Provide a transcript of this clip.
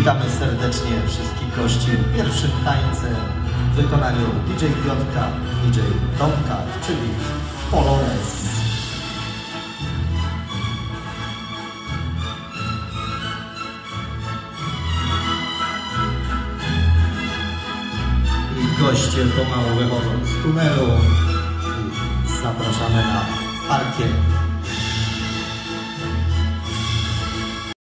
Witamy serdecznie wszystkich gości w pierwszym tańce w wykonaniu DJ Piotrka, DJ Tomka, czyli Polonez. I goście pomału wychodzą z tunelu i zapraszamy na parkiet.